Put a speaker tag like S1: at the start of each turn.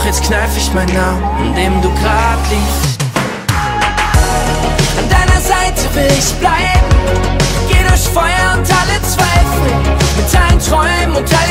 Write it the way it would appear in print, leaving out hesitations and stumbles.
S1: jetzt kneif ich meinen Namen, an dem du grad liegst. An deiner Seite will ich bleiben, geh durch Feuer und alle Zweifel, mit allen Träumen und all